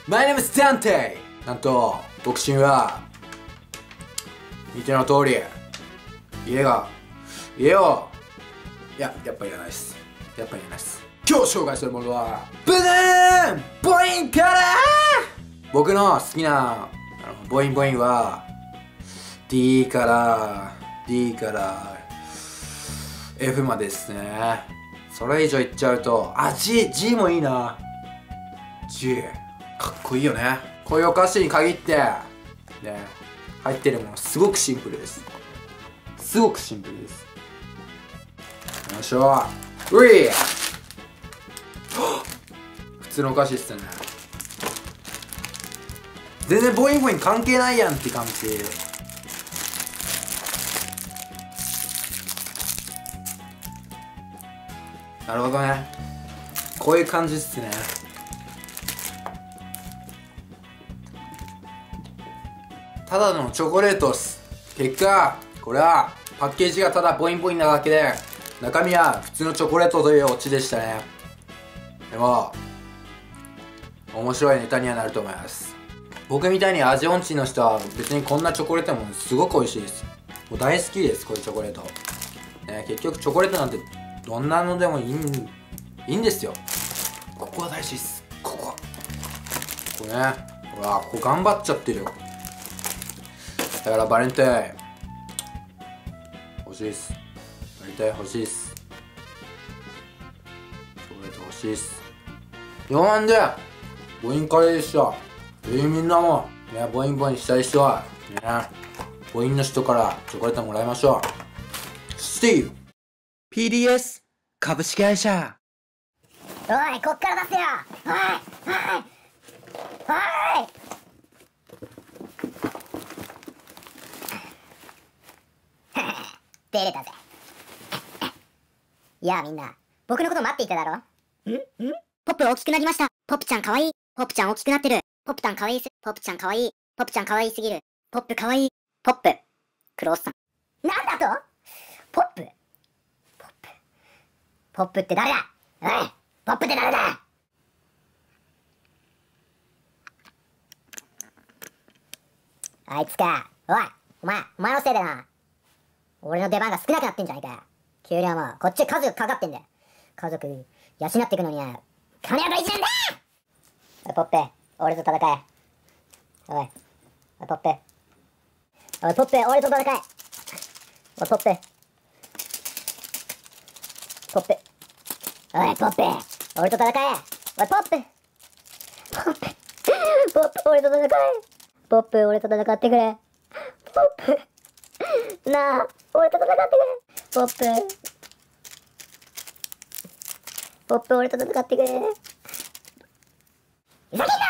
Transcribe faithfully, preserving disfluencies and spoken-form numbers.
My name is Dante! なんと、ボクシングは、見ての通り、家が、家を、いや、やっぱいらないです。やっぱいらないです。今日紹介するものは、ブドゥーンボインから僕の好きな、あのボインボインは、D から、D から、F までですね。それ以上いっちゃうと、あ、G、G もいいな。G。かっこいいよね。こういうお菓子に限って、ね、入ってるものすごくシンプルです。すごくシンプルです。よいしょ。うい普通のお菓子っすね。全然ボインボイン関係ないやんって感じ。なるほどね。こういう感じっすね。ただのチョコレートっす。結果これはパッケージがただボインボインなだけで、中身は普通のチョコレートというオチでしたね。でも面白いネタにはなると思います。僕みたいに味音痴の人は別にこんなチョコレートもすごく美味しいです。もう大好きです、こういうチョコレート、ね、結局チョコレートなんてどんなのでもいいんいいんですよ。ここは大事です。ここここね、ほらここ頑張っちゃってるよ。だからバレンタイン欲しいっす。バレンタイン欲しいっす。チョコレート欲しいっす。よなんでボインカレーでした。えー、みんなもね、ボインボインしたい人はね、ボインの人からチョコレートもらいましょう。スティーブ ピーディーエス 株式会社。 おい、こっから出せよ。おいおいおい出れたぜ。いやあみんな、僕のこと待っていただろ。んんポップ大きくなりました。ポップちゃんかわいい。ポップちゃん大きくなってる。ポップちゃんかわいいす。ポップちゃんかわいい。ポップちゃんかわいいすぎる。ポップかわいい。ポップクロスさん。なんだとポップポップポップって誰だ。おい、ポップって誰だ。あいつか。おい、お前、お前のせいでな。俺の出番が少なくなってんじゃないかよ。給料もこっち家族かかってんだよ。家族養っていくのには金は大事なんだ。おいポッペ、俺と戦え。おいおいポッペ、おいポッペ、俺と戦え。おいポッペポッペ、おいポッペ、俺と戦え。おいポッペポッペポッペ、俺と戦え。ポッペ、俺と戦ってくれ。ポッペなあ、俺と戦ってくれ。ポッペポッペ、俺と戦ってくれ。ふざけんな。